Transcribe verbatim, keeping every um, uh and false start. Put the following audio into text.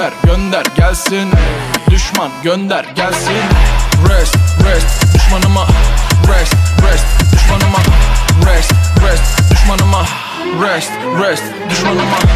gönder gönder gelsin. Düşman gönder gelsin. Rest rest düşmanıma. Rest rest düşmanıma. Rest rest düşmanıma. Rest rest düşmanıma.